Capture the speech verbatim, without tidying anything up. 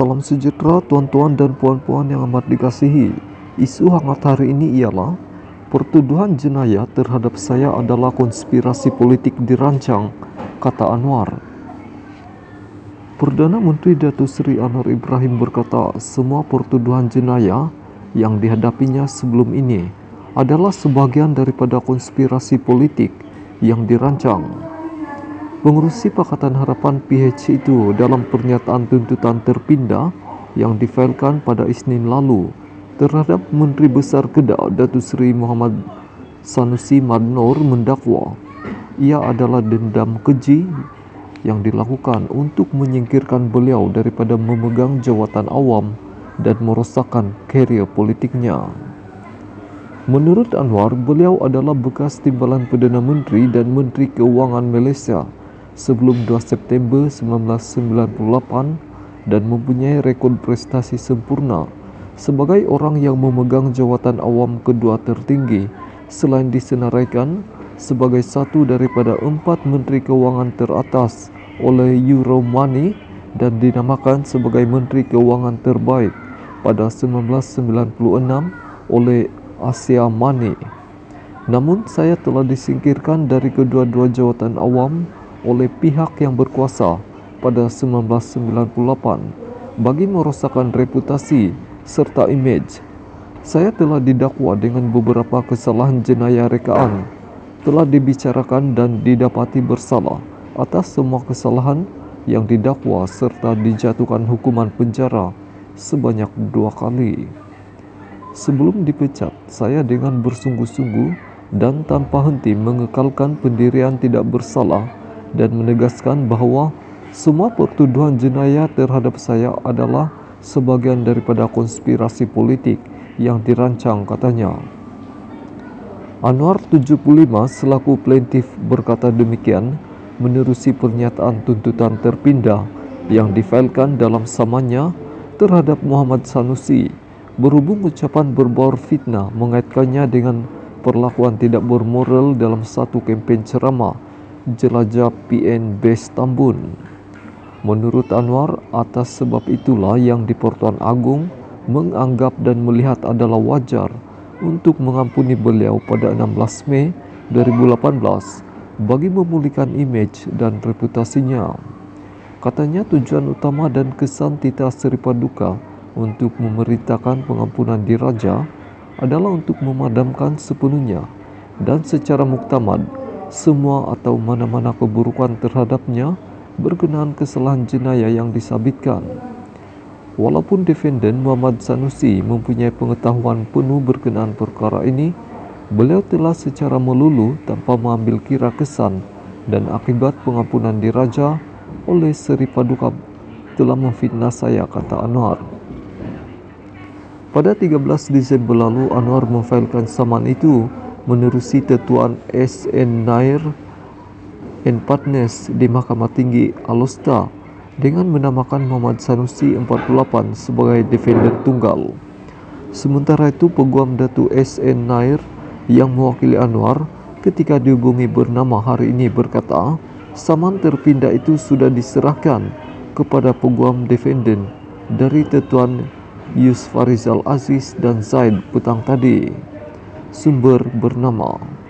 Salam sejahtera tuan-tuan dan puan-puan yang amat dikasihi. Isu hangat hari ini ialah pertuduhan jenayah terhadap saya adalah konspirasi politik dirancang, kata Anwar. Perdana Menteri Datuk Seri Anwar Ibrahim berkata semua pertuduhan jenayah yang dihadapinya sebelum ini adalah sebahagian daripada konspirasi politik yang dirancang. Pengerusi Pakatan Harapan P H itu dalam pernyataan tuntutan terpindah yang difailkan pada Isnin lalu terhadap Menteri Besar Kedah Datuk Seri Mohamad Sanusi Madnor mendakwa ia adalah dendam keji yang dilakukan untuk menyingkirkan beliau daripada memegang jawatan awam dan merosakkan karier politiknya. Menurut Anwar, beliau adalah bekas timbalan Perdana Menteri dan Menteri Keuangan Malaysia sebelum dua September seribu sembilan ratus sembilan puluh lapan dan mempunyai rekod prestasi sempurna sebagai orang yang memegang jawatan awam kedua tertinggi selain disenaraikan sebagai satu daripada empat Menteri Keuangan teratas oleh Euromoney dan dinamakan sebagai Menteri Keuangan terbaik pada seribu sembilan ratus sembilan puluh enam oleh Asia Money. Namun saya telah disingkirkan dari kedua-dua jawatan awam oleh pihak yang berkuasa pada seribu sembilan ratus sembilan puluh lapan bagi merosakkan reputasi serta imej. Saya telah didakwa dengan beberapa kesalahan jenayah rekaan, telah dibicarakan dan didapati bersalah atas semua kesalahan yang didakwa serta dijatuhkan hukuman penjara sebanyak dua kali. Sebelum dipecat, saya dengan bersungguh-sungguh dan tanpa henti mengekalkan pendirian tidak bersalah dan menegaskan bahawa semua pertuduhan jenayah terhadap saya adalah sebahagian daripada konspirasi politik yang dirancang, katanya. Anwar tujuh puluh lima selaku plaintiff berkata demikian menerusi pernyataan tuntutan terpindah yang difailkan dalam samanya terhadap Mohamad Sanusi berhubung ucapan berbaur fitnah mengaitkannya dengan perlakuan tidak bermoral dalam satu kempen ceramah jelajah P N Base Tambun. Menurut Anwar, atas sebab itulah yang di-Pertuan Agong menganggap dan melihat adalah wajar untuk mengampuni beliau pada enam belas Mei dua ribu lapan belas bagi memulihkan imej dan reputasinya. Katanya tujuan utama dan kesan Tita Seri Paduka untuk memerintahkan pengampunan diraja adalah untuk memadamkan sepenuhnya dan secara muktamad semua atau mana-mana keburukan terhadapnya berkenaan kesalahan jenayah yang disabitkan. Walaupun defendant Mohamad Sanusi mempunyai pengetahuan penuh berkenaan perkara ini, beliau telah secara melulu tanpa mengambil kira kesan dan akibat pengampunan diraja oleh Seri Paduka telah memfitnah saya, kata Anwar. Pada tiga belas Disember lalu, Anwar memfailkan saman itu menerusi tetuan S N Nair and Partners di Mahkamah Tinggi Alostar dengan menamakan Mohamad Sanusi empat puluh lapan sebagai defendant tunggal. Sementara itu, Peguam Datuk S N Nair yang mewakili Anwar ketika dihubungi bernama hari ini berkata, saman terpindah itu sudah diserahkan kepada peguam defendant dari tetuan Yus Farizal Aziz dan Zaid petang tadi. Sumber bernama